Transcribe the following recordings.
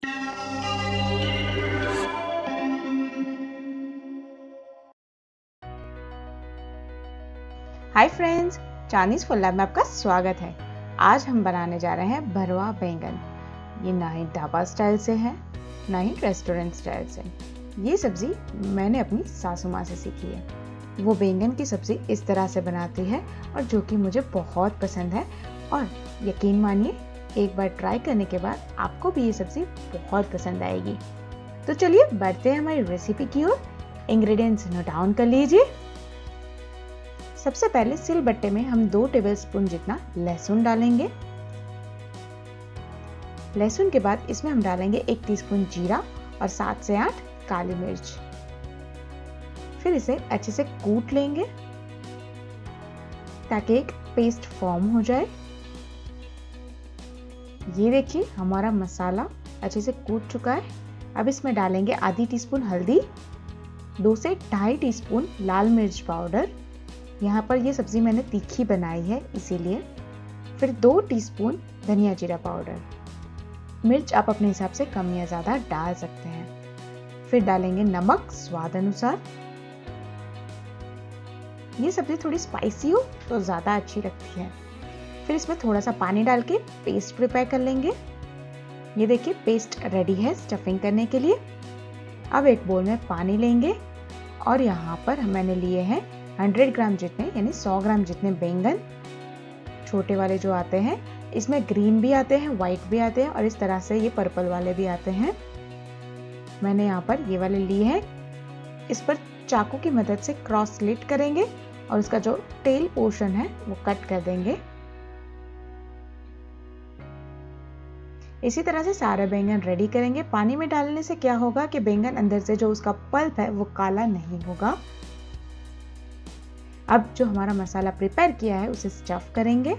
हाय friends, Chinese food lab में आपका स्वागत है। आज हम बनाने जा रहे हैं भरवा बैंगन। ये ना ही ढाबा स्टाइल से है, ना ही रेस्टोरेंट स्टाइल से। ये सब्जी मैंने अपनी सासू माँ से सीखी है। वो बैंगन की सब्जी इस तरह से बनाती है और जो कि मुझे बहुत पसंद है। और यकीन मानिए, एक बार ट्राई करने के बाद आपको भी ये सब्जी बहुत पसंद आएगी। तो चलिए बढ़ते हैं हमारी रेसिपी की ओर। इंग्रेडिएंट्स नोट डाउन कर लीजिए। सबसे पहले सिलबट्टे में हम 2 टेबलस्पून जितना लहसुन डालेंगे। लहसुन के बाद इसमें हम डालेंगे 1 टीस्पून जीरा और 7 से 8 काली मिर्च। फिर इसे अच्छे से कूट लेंगे ताकि एक पेस्ट फॉर्म हो जाए। ये देखिए, हमारा मसाला अच्छे से कूट चुका है। अब इसमें डालेंगे आधी टीस्पून हल्दी, 2 से 2.5 टीस्पून लाल मिर्च पाउडर। यहाँ पर ये सब्जी मैंने तीखी बनाई है इसीलिए। फिर 2 टीस्पून धनिया जीरा पाउडर। मिर्च आप अपने हिसाब से कम या ज़्यादा डाल सकते हैं। फिर डालेंगे नमक स्वाद अनुसार। ये सब्जी थोड़ी स्पाइसी हो तो ज़्यादा अच्छी लगती है। फिर इसमें थोड़ा सा पानी डाल के पेस्ट प्रिपेयर कर लेंगे। ये देखिए, पेस्ट रेडी है स्टफिंग करने के लिए। अब एक बोल में पानी लेंगे और यहाँ पर मैंने लिए हैं 100 ग्राम जितने, यानी 100 ग्राम जितने बैंगन। छोटे वाले जो आते हैं, इसमें ग्रीन भी आते हैं, व्हाइट भी आते हैं और इस तरह से ये पर्पल वाले भी आते हैं। मैंने यहाँ पर ये वाले लिए हैं। इस पर चाकू की मदद से क्रॉस स्लिट करेंगे और इसका जो टेल पोर्शन है वो कट कर देंगे। इसी तरह से सारे बैंगन रेडी करेंगे। पानी में डालने से क्या होगा कि बैंगन अंदर से जो उसका पल्प है वो काला नहीं होगा। अब जो हमारा मसाला प्रिपेयर किया है उसे स्टफ करेंगे।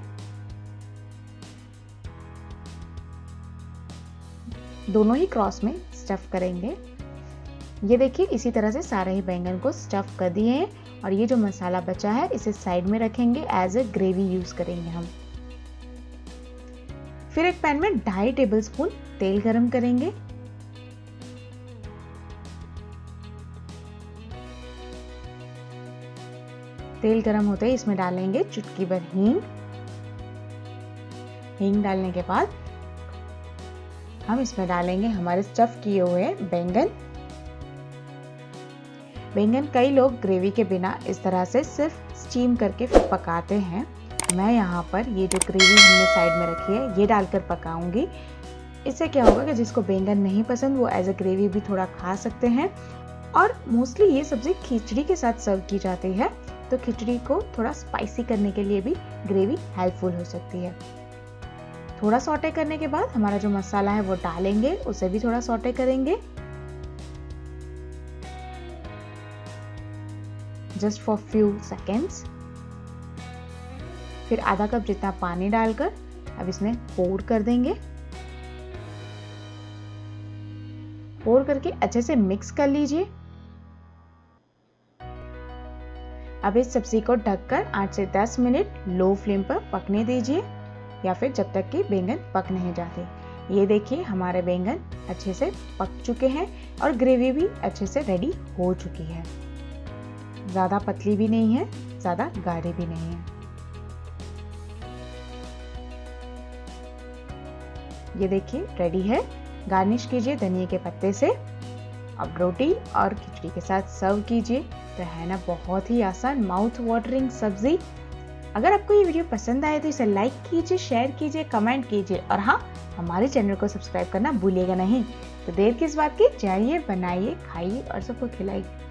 दोनों ही क्रॉस में स्टफ करेंगे। ये देखिए, इसी तरह से सारे ही बैंगन को स्टफ कर दिए हैं और ये जो मसाला बचा है इसे साइड में रखेंगे। एज ए ग्रेवी यूज करेंगे हम। फिर एक पैन में 2.5 टेबलस्पून तेल गरम करेंगे। तेल गरम होते ही इसमें डालेंगे चुटकी भर हींग। हींग डालने के बाद हम इसमें डालेंगे हमारे स्टफ किए हुए बैंगन। बैंगन कई लोग ग्रेवी के बिना इस तरह से सिर्फ स्टीम करके फिर पकाते हैं। मैं यहाँ पर ये जो ग्रेवी हमने साइड में रखी है ये डालकर पकाऊंगी। इससे क्या होगा कि जिसको बैंगन नहीं पसंद वो एज ए ग्रेवी भी थोड़ा खा सकते हैं। और मोस्टली ये सब्जी खिचड़ी के साथ सर्व की जाती है, तो खिचड़ी को थोड़ा स्पाइसी करने के लिए भी ग्रेवी हेल्पफुल हो सकती है। थोड़ा सॉटे करने के बाद हमारा जो मसाला है वो डालेंगे, उसे भी थोड़ा सॉटे करेंगे जस्ट फॉर फ्यू सेकेंड्स। फिर आधा कप जितना पानी डालकर अब इसमें पोर कर देंगे। पोर करके अच्छे से मिक्स कर लीजिए। अब इस सब्जी को ढककर 8 से 10 मिनट लो फ्लेम पर पकने दीजिए, या फिर जब तक कि बैंगन पक नहीं जाते। ये देखिए, हमारे बैंगन अच्छे से पक चुके हैं और ग्रेवी भी अच्छे से रेडी हो चुकी है। ज़्यादा पतली भी नहीं है, ज़्यादा गाढ़ी भी नहीं है। ये देखिए, रेडी है। गार्निश कीजिए धनिया के पत्ते से। अब रोटी और खिचड़ी के साथ सर्व कीजिए। तो है ना बहुत ही आसान, माउथ वाटरिंग सब्जी। अगर आपको ये वीडियो पसंद आए तो इसे लाइक कीजिए, शेयर कीजिए, कमेंट कीजिए और हाँ, हमारे चैनल को सब्सक्राइब करना भूलिएगा नहीं। तो देर किस बात की, जाइए बनाइए, खाइए और सबको खिलाइए।